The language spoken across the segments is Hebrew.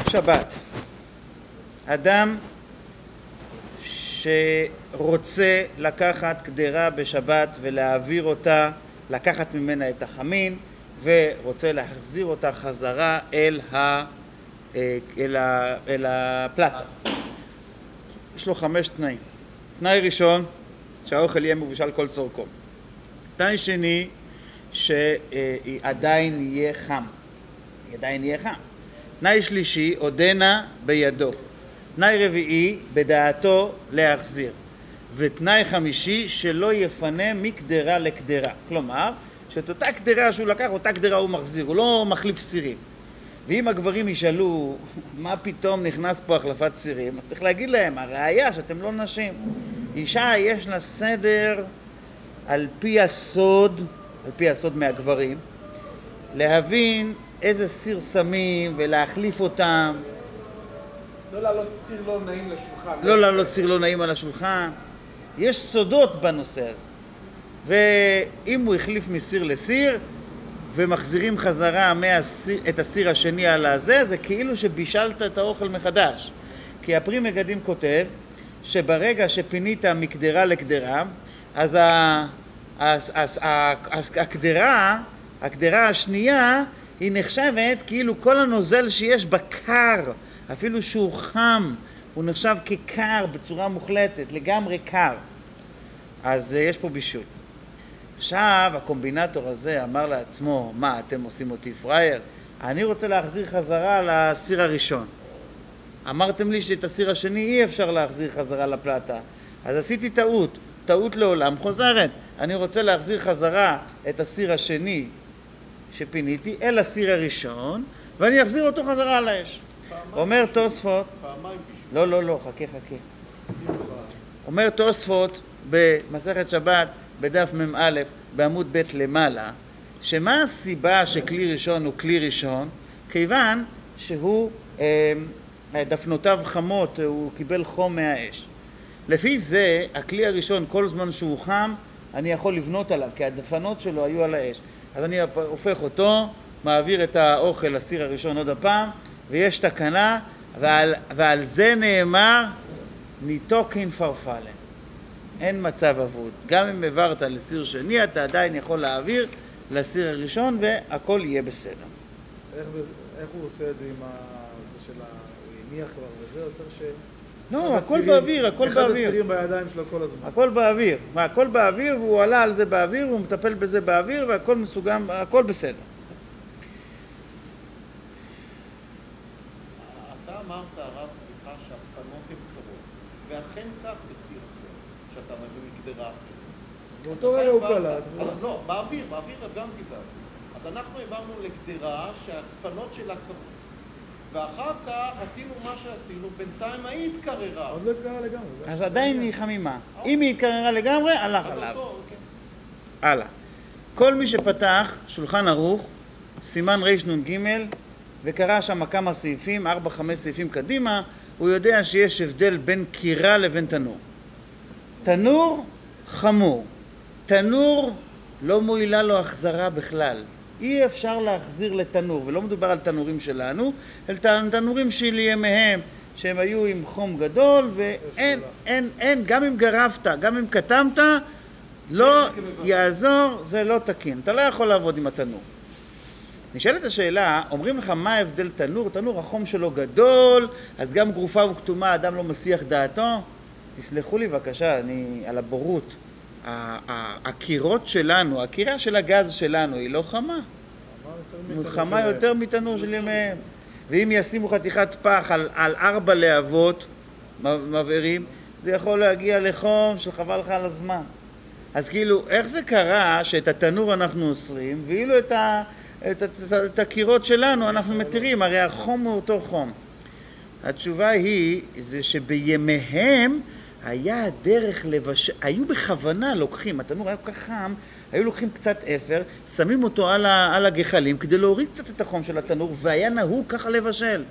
שבת. אדם שרוצה לקחת קדרה בשבת ולהעביר אותה, לקחת ממנה את החמין ורוצה להחזיר אותה חזרה אל הפלטה. יש לו 5 תנאים. תנאי ראשון, שהאוכל יהיה מבושל כל צורכו. תנאי שני, שעדיין יהיה חם. תנאי שלישי, עודנה בידו. תנאי רביעי, בדעתו להחזיר. ותנאי חמישי, שלא יפנה מקדרה לקדרה. כלומר, שאת אותה קדרה שהוא לקח, אותה קדרה הוא מחזיר, הוא לא מחליף סירים. ואם הגברים ישאלו, מה פתאום נכנס פה החלפת סירים, אז צריך להגיד להם, הראיה שאתם לא נשים. אישה יש לה סדר על פי הסוד מהגברים, להבין איזה סיר שמים ולהחליף אותם. לא לעלות סיר לא נעים לשולחן. לא לעלות סיר לא נעים על השולחן. יש סודות בנושא הזה. ואם הוא החליף מסיר לסיר, ומחזירים חזרה את הסיר השני על הזה, זה כאילו שבישלת את האוכל מחדש. כי הפרי מגדים כותב, שברגע שפינית מקדרה לקדרה, אז הקדרה השנייה היא נחשבת כאילו כל הנוזל שיש בקר, אפילו שהוא חם, הוא נחשב כקר בצורה מוחלטת, לגמרי קר. אז יש פה בישול. עכשיו הקומבינטור הזה אמר לעצמו, מה, אתם עושים אותי פרייר? אני רוצה להחזיר חזרה לסיר הראשון. אמרתם לי שאת הסיר השני אי אפשר להחזיר חזרה לפלטה. אז עשיתי טעות לעולם חוזרת. אני רוצה להחזיר חזרה את הסיר השני שפיניתי אל הסיר הראשון, ואני אחזיר אותו חזרה על האש. אומר תוספות, לא, חכה. אומר תוספות במסכת שבת, בדף מ"א, בעמוד ב' למעלה, שמה הסיבה שכלי ראשון הוא כלי ראשון? כיוון שהוא דפנותיו חמות, הוא קיבל חום מהאש. לפי זה, הכלי הראשון, כל זמן שהוא חם, אני יכול לבנות עליו, כי הדפנות שלו היו על האש. אז אני הופך אותו, מעביר את האוכל לסיר הראשון עוד הפעם, ויש תקנה, ועל זה נאמר, ניתוקין פרפלן. אין מצב אבוד. גם אם עברת לסיר שני, אתה עדיין יכול להעביר לסיר הראשון, והכל יהיה בסדר. איך הוא עושה את זה עם זה של הניח כבר וזה? הוא צריך ש... לא, הכל באוויר, הכל באוויר. אחד הסירים בידיים שלו כל הזמן. הכל באוויר. הכל באוויר, והוא עלה על זה באוויר, והוא מטפל בזה באוויר, והכל מסוגם, הכל בסדר. אתה אמרת, הרב, סליחה, שהדפנות הן קרות, ואכן כך בסיר אחר, שאתה מביא מקדרה אחרת. באותו רגע הוא קלט. לא, באוויר גם דיבר. אז אנחנו העברנו לקדרה שהדפנות שלה קרות. ואחר כך עשינו מה שעשינו, בינתיים היא התקררה. עוד לא התקררה לגמרי. אז עדיין היא חמימה. אם היא התקררה לגמרי, הלך עליו. הלאה. כל מי שפתח שולחן ערוך, סימן רנ"ג, וקרא שם כמה סעיפים, 4-5 סעיפים קדימה, הוא יודע שיש הבדל בין קירה לבין תנור. תנור חמור. תנור לא מועילה לו החזרה בכלל. אי אפשר להחזיר לתנור, ולא מדובר על תנורים שלנו, אלא תנורים של ימיהם, שהם היו עם חום גדול, ואין, גם אם גרפת, גם אם קטמת, לא יעזור, זה לא תקין. אתה לא יכול לעבוד עם התנור. נשאלת השאלה, אומרים לך מה ההבדל תנור? תנור החום שלו גדול, אז גם גרופה וכתומה, אדם לא מסיח דעתו. תסלחו לי בבקשה, אני על הבורות. הקירות שלנו, הקירה של הגז שלנו היא לא חמה. חמה יותר מתנור של ימיהם. ואם ישימו חתיכת פח על 4 להבות מבערים, זה יכול להגיע לחום שחבל לך על הזמן. אז כאילו, איך זה קרה שאת התנור אנחנו אוסרים, ואילו את הקירות שלנו אנחנו מתירים, הרי החום הוא אותו חום. התשובה היא, זה שבימיהם היה הדרך לבשל, היו בכוונה לוקחים, התנור היה כל כך חם, היו לוקחים קצת אפר, שמים אותו על הגחלים כדי להוריד קצת את החום של התנור, והיה נהוג ככה לבשל.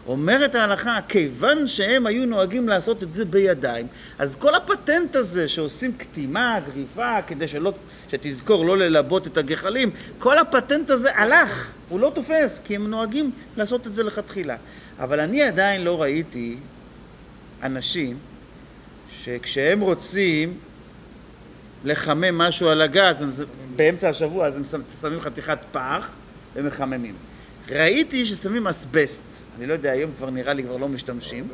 אומרת ההלכה, כיוון שהם היו נוהגים לעשות את זה בידיים, אז כל הפטנט הזה שעושים קטימה, גריפה, כדי שתזכור לא ללבות את הגחלים, כל הפטנט הזה הלך, הוא לא תופס, כי הם נוהגים לעשות את זה לכתחילה. אבל אני עדיין לא ראיתי אנשים שכשהם רוצים לחמם משהו על הגז, באמצע השבוע, אז הם שמים חתיכת פח ומחממים. ראיתי ששמים אסבסט, אני לא יודע, היום כבר נראה לי כבר לא משתמשים,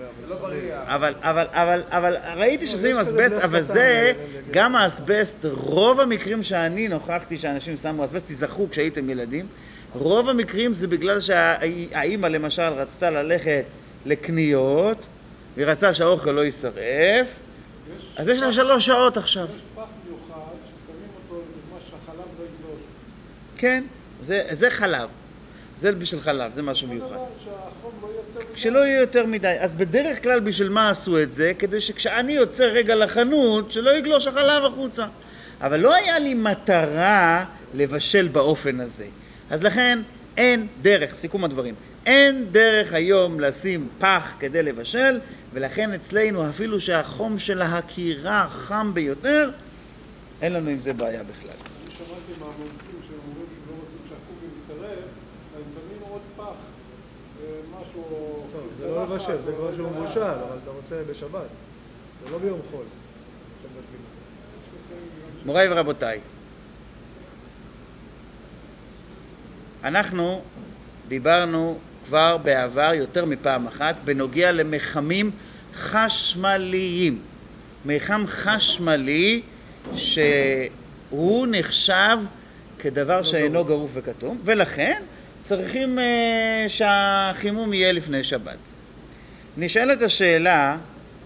אבל ראיתי ששמים אסבסט, אבל זה, גם האסבסט, רוב המקרים שאני נוכחתי שאנשים שמו אסבסט, תזכרו כשהייתם ילדים, רוב המקרים זה בגלל שהאימא למשל רצתה ללכת לקניות, והיא רצה שהאוכל לא יישרף, אז יש לה 3 שעות עכשיו. יש פח מיוחד ששמים אותו לדוגמה שהחלב לא יגלוש. כן, זה חלב. זה בשביל חלב, זה משהו מיוחד. שהחום לא יהיה יותר מדי. שלא יהיה יותר מדי. אז בדרך כלל בשביל מה עשו את זה? כדי שכשאני יוצא רגע לחנות, שלא יגלוש החלב החוצה. אבל לא היה לי מטרה לבשל באופן הזה. אז לכן אין דרך, סיכום הדברים, אין דרך היום לשים פח כדי לבשל, ולכן אצלנו אפילו שהחום של ההקירה חם ביותר, אין לנו עם זה בעיה בכלל. אני שמעתי מהמומחים שאומרים שהם לא רוצים שהקובים יישרף, הם שמים עוד פח, משהו... טוב, זה לא לבשל, זה כבר שהוא מבושל, אבל אתה רוצה בשבת, זה לא ביום חול. מוריי ורבותיי, אנחנו דיברנו כבר בעבר יותר מפעם אחת בנוגע למחמים חשמליים. מחם חשמלי שהוא נחשב כדבר שאינו גרוף וכתום, ולכן צריכים שהחימום יהיה לפני שבת. נשאלת השאלה,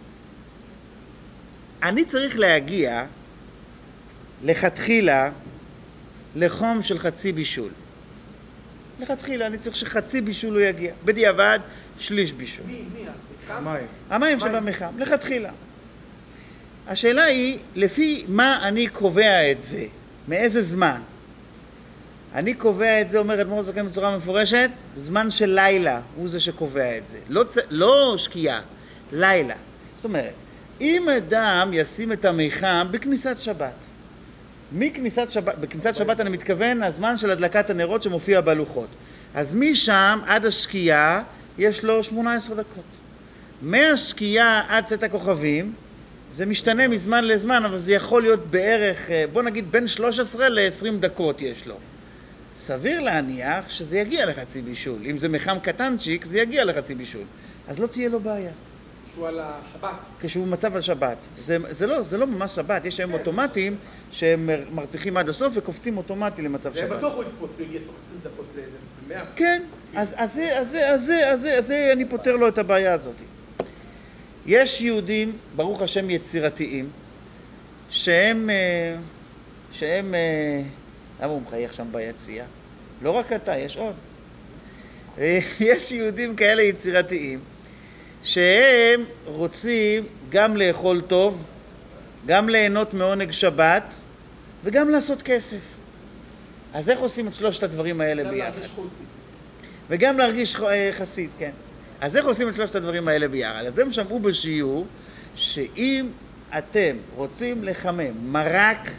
אני צריך להגיע לכתחילה לחום של חצי בישול. לכתחילה אני צריך שחצי בישול הוא יגיע. בדיעבד, שליש בישול. מי? המים. המים שבמחם, לכתחילה. השאלה היא, לפי מה אני קובע את זה? מאיזה זמן? אני קובע את זה, אומר אדמו"ר הזקן בצורה מפורשת, זמן של לילה, הוא זה שקובע את זה. לא שקיעה, לילה. זאת אומרת, אם אדם ישים את המחם בכניסת שבת, בכניסת שבת אני מתכוון הזמן של הדלקת הנרות שמופיע בלוחות. אז משם עד השקיעה יש לו 18 דקות. מהשקיעה עד צאת הכוכבים, זה משתנה מזמן לזמן, אבל זה יכול להיות בערך, בוא נגיד בין 13 ל-20 דקות יש לו. סביר להניח שזה יגיע לחצי בישול. אם זה מחם קטנצ'יק, זה יגיע לחצי בישול. אז לא תהיה לו בעיה. שהוא על השבת. כשהוא מצב על שבת. זה לא ממש שבת, יש היום אוטומטים שהם מרתיחים עד הסוף וקופצים אוטומטי למצב שבת. זה בטוח הוא יקפוץ, הוא יגיע תוך 20 דקות לאיזה 100. כן, אז אני פותר לו את הבעיה הזאת. יש יהודים, ברוך השם יצירתיים, שהם למה הוא מחייך שם ביציאה? לא רק אתה, יש עוד. יש יהודים כאלה יצירתיים, שהם רוצים גם לאכול טוב, גם ליהנות מעונג שבת, וגם לעשות כסף. אז איך עושים את שלושת הדברים האלה ביחד? גם להרגיש חוסי. וגם להרגיש חסיד, כן. אז איך עושים את שלושת הדברים האלה ביחד? אז הם שמעו בשיעור, שאם אתם רוצים לחמם מרק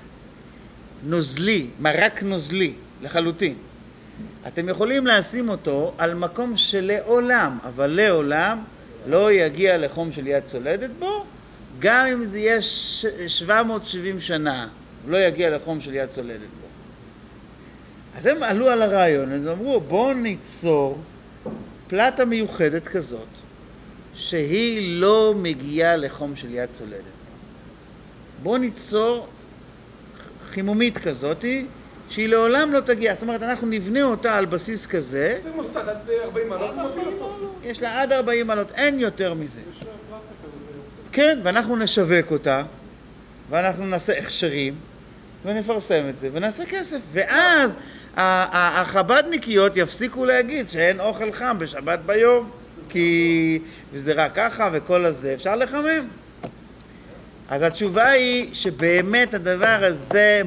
נוזלי לחלוטין, אתם יכולים לשים אותו על מקום שלעולם, אבל לעולם, לא יגיע לחום של יד צולדת בו, גם אם זה יהיה 770 שנה, לא יגיע לחום של יד צולדת בו. אז הם עלו על הרעיון, אז אמרו, בואו ניצור פלטה מיוחדת כזאת, שהיא לא מגיעה לחום של יד צולדת. בואו ניצור חימומית כזאת, שהיא לעולם לא תגיע. זאת אומרת, אנחנו נבנה אותה על בסיס כזה. זה מוסתד עד 40 מעלות. יש לה עד 40 מעלות, אין יותר מזה. כן, ואנחנו נשווק אותה, ואנחנו נעשה הכשרים, ונפרסם את זה, ונעשה כסף. ואז החבדניקיות יפסיקו להגיד שאין אוכל חם בשבת ביום, כי זה רק ככה וכל הזה, אפשר לחמם. אז התשובה היא שבאמת הדבר הזה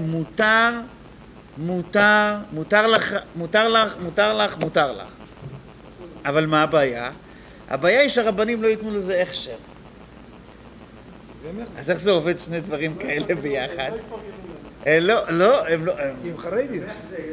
מותר לך. אבל מה הבעיה? הבעיה היא שהרבנים לא ייתנו לזה הכשר. זה מחזר. אז איך זה עובד שני דברים כאלה ביחד? הם לא, הם לא... כי הם חרדים.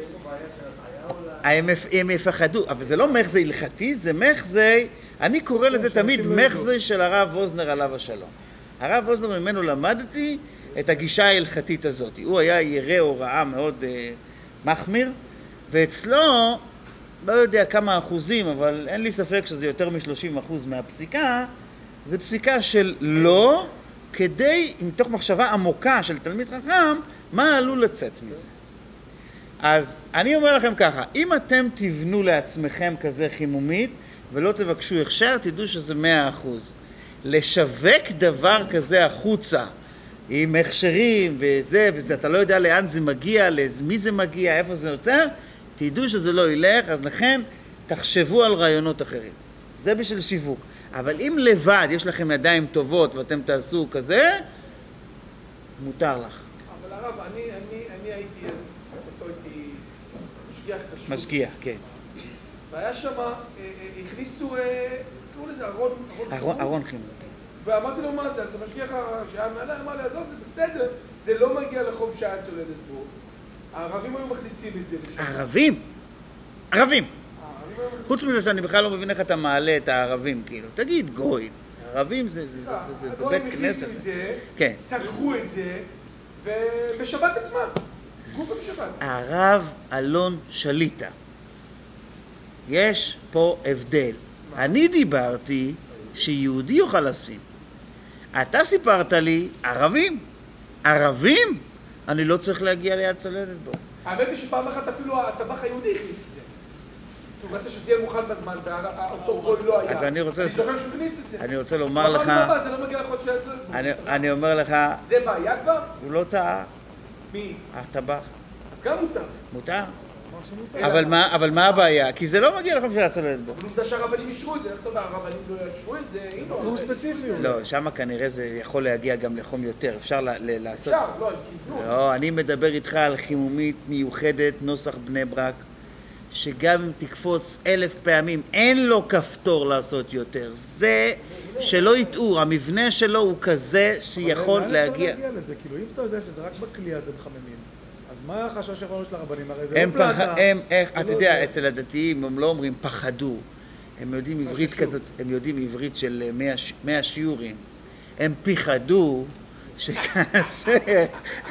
הם יפחדו, אבל זה לא מחזי הלכתי, זה מחזי, אני קורא לזה תמיד מחזי של הרב ווזנר עליו השלום. הרב ווזנר ממנו למדתי את הגישה ההלכתית הזאת. הוא היה ירא הוראה מאוד מחמיר, ואצלו, לא יודע כמה אחוזים, אבל אין לי ספק שזה יותר מ-30% מהפסיקה, זה פסיקה של לא, כדי, מתוך מחשבה עמוקה של תלמיד חכם, מה עלול לצאת מזה. אז אני אומר לכם ככה, אם אתם תבנו לעצמכם כזה חימומית ולא תבקשו הכשר, תדעו שזה 100%. לשווק דבר כזה החוצה, עם הכשרים וזה, אתה לא יודע לאן זה מגיע, למי זה מגיע, איפה זה יוצא, תדעו שזה לא ילך, אז לכן תחשבו על רעיונות אחרים. זה בשביל שיווק. אבל אם לבד יש לכם ידיים טובות ואתם תעשו כזה, מותר לך. אבל הרב, אני הייתי אז, איפה הייתי משגיח כשרות. משגיח, כן. והיה שם, הכניסו, קראו לזה ארון חימום. ואמרתי לו מה זה, אז המשגיח שהיה מעלה, אמר לי, עזוב, זה בסדר, זה לא מגיע לחום שהיה צולדת בו. הערבים היו מכניסים את זה לשם. ערבים? ערבים! חוץ מזה שאני בכלל לא מבין איך אתה מעלה את הערבים, כאילו. תגיד, גויים. ערבים זה בבית הגויים כנסת. הכניסו את זה, כן. סגרו את זה, ובשבת עצמה. גוף בשבת. הרב אלון שליטה. יש פה הבדל. אני דיברתי שיהודי יוכל לשים. אתה סיפרת לי, ערבים. ערבים? אני לא צריך להגיע ליד צולדת בו. האמת היא שפעם אחת אפילו הטבח היהודי הכניס את זה. הוא רצה שזה יהיה מוכן בזמן, ואותו גוי לא היה. אז אני זוכר שהוא הכניס את זה. אני רוצה לומר לך... זה לא מגיע לחוד שהיה צולדת בו. אני אומר לך... זה בעיה כבר? הוא לא טעה. מי? הטבח. אז גם מותר. מותר. אבל מה הבעיה? כי זה לא מגיע לכם של הצולדת בו. אבל עובדה שהרבנים אישרו את זה, איך אתה יודע, הרבנים לא יאשרו את זה, הנה. הוא ספציפי. לא, שם כנראה זה יכול להגיע גם לחום יותר. אפשר לעשות... אפשר, לא, כיוונו. לא, אני מדבר איתך על חימומית מיוחדת, נוסח בני ברק, שגם אם תקפוץ 1000 פעמים, אין לו כפתור לעשות יותר. זה שלא יטעו, המבנה שלו הוא כזה שיכול להגיע... אבל אפשר להגיע לזה, כאילו אם אתה יודע שזה רק בכלי הזה מחממים, אז מה החשש שלנו של הרבנים? הרי זה לא פלטה. אתה יודע, אצל הדתיים הם לא אומרים פחדו, הם יודעים עברית כזאת, הם יודעים עברית של 100 שיעורים. הם פחדו שכאשר...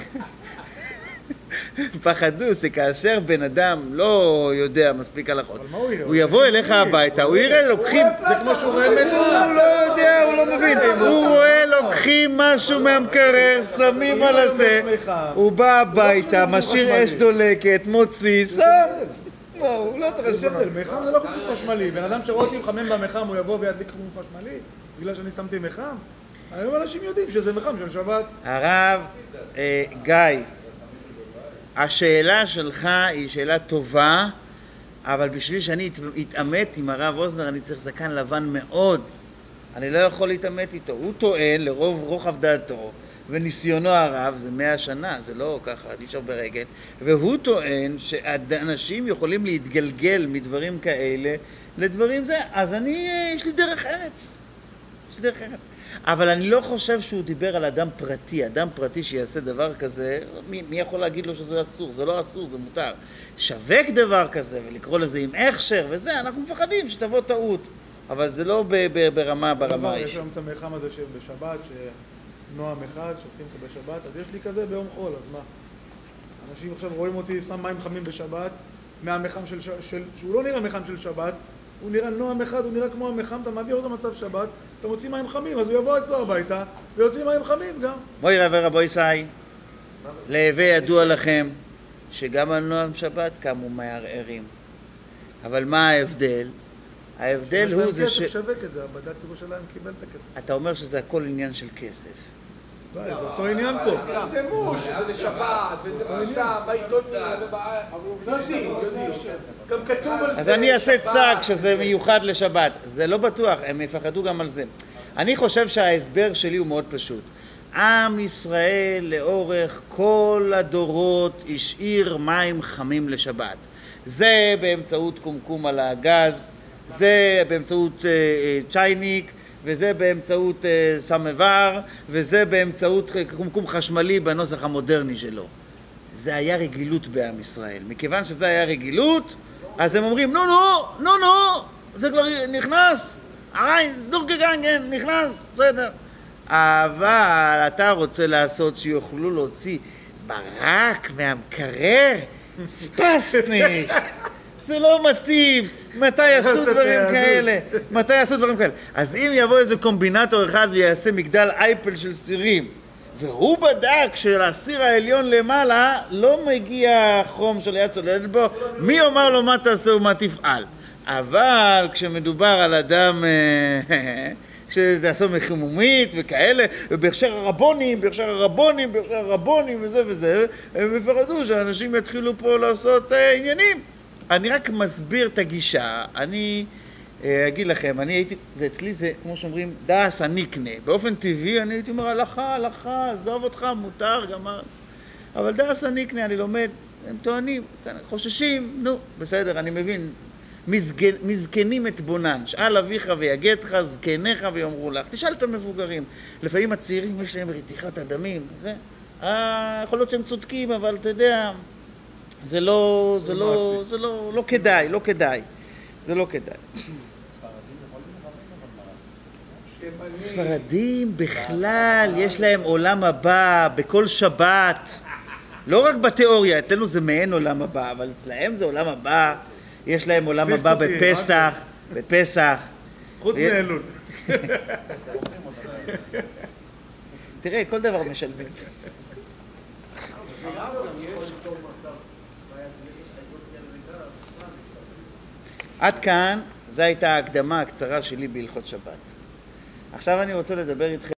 פחדו שכאשר בן אדם לא יודע מספיק הלכות, הוא יבוא אליך הביתה, הוא יראה, לוקחים... זה כמו שהוא רואה משהו. הוא לא יודע, הוא לא מבין. הוא רואה, לוקחים משהו מהמקרר, שמים על הזה, הוא בא הביתה, משאיר אש דולקת, מוציא, שם. הוא לא צריך לשמוע. מחם זה לא חימום חשמלי. בן אדם שרואה אותי מחמם במחם, הוא יבוא וידליק חימום חשמלי בגלל שאני שמתי מחם. היום אנשים יודעים שזה מחם של שבת. הרב גיא, השאלה שלך היא שאלה טובה, אבל בשביל שאני אתעמת עם הרב ווזנר אני צריך זקן לבן מאוד. אני לא יכול להתעמת איתו. הוא טוען לרוב רוחב דעתו וניסיונו הרב, זה 100 שנה, זה לא ככה, נשאר ברגל, והוא טוען שאנשים יכולים להתגלגל מדברים כאלה לדברים זה, אז יש לי דרך ארץ. יש לי דרך ארץ. אבל אני לא חושב שהוא דיבר על אדם פרטי, אדם פרטי שיעשה דבר כזה, מי יכול להגיד לו שזה אסור? זה לא אסור, זה מותר. שווק דבר כזה ולקרוא לזה עם הכשר וזה, אנחנו מפחדים שתבוא טעות, אבל זה לא ברמה יש לנו את המחם הזה שבשבת, שנועם אחד שעושים אותו בשבת, אז יש לי כזה ביום חול, אז מה? אנשים עכשיו רואים אותי שם מים חמים בשבת, מהמחם שהוא לא נראה מחם של שבת, הוא נראה נועם אחד, הוא נראה כמו המחם, אתה מעביר אותו מצב שבת, אתה מוציא מים חמים, אז הוא יבוא אצלו הביתה ויוציא מים חמים גם. בואי רבי רבוי סי, להווה ידוע לכם שגם על נועם שבת קמו מערערים. אבל מה ההבדל? ההבדל הוא זה כסף שווק את זה, הבד"ץ ירושלים קיבל את הכסף. אתה אומר שזה הכל עניין של כסף. זה אותו עניין פה. פרסמו שזה לשבת, וזה פרסם, בעיתונים, יודעים. גם כתוב על זה. אז אני אעשה צג שזה מיוחד לשבת. זה לא בטוח, הם יפחדו גם על זה. אני חושב שההסבר שלי הוא מאוד פשוט. עם ישראל לאורך כל הדורות השאיר מים חמים לשבת. זה באמצעות קומקום על הגז, זה באמצעות צ'ייניק, וזה באמצעות סמבר, וזה באמצעות קומקום חשמלי בנוסח המודרני שלו. זה היה רגילות בעם ישראל. מכיוון שזה היה רגילות, אז הם אומרים, נו, זה כבר נכנס, דורגגנגן, נכנס, בסדר. אבל אתה רוצה לעשות שיוכלו להוציא ברק מהמקרר? ספסניש! זה לא מתאים. מתי יעשו דברים כאלה? אז אם יבוא איזה קומבינטור אחד ויעשה מגדל אייפל של סירים, והוא בדק שלסיר העליון למעלה לא מגיע חום של יד צולדת בו, מי אומר לו מה תעשה ומה תפעל? אבל כשמדובר על אדם שתעשה מחימומית וכאלה, ובהכשר הרבונים וזה, הם מפחדו שאנשים יתחילו פה לעשות עניינים. אני רק מסביר את הגישה. אני אגיד לכם, אצלי זה, כמו שאומרים, דאס הניקנה. באופן טבעי אני הייתי אומר, הלכה, עזוב אותך, מותר, גמר. אבל דאס הניקנה, אני לומד, הם טוענים, חוששים, נו, בסדר, אני מבין. מזקנים את בונן, שאל אביך ויגדך, זקניך ויאמרו לך. תשאל את המבוגרים. לפעמים הצעירים יש להם רתיחת הדמים, זה. יכול להיות שהם צודקים, אבל אתה יודע, זה לא כדאי, זה לא כדאי. ספרדים בכלל, יש להם עולם הבא בכל שבת. לא רק בתיאוריה, אצלנו זה מעין עולם הבא, אבל אצלהם זה עולם הבא. יש להם עולם הבא בפסח. חוץ מאלול. תראה, כל דבר משלמים. עד כאן, זו הייתה ההקדמה הקצרה שלי בהלכות שבת. עכשיו אני רוצה לדבר איתכם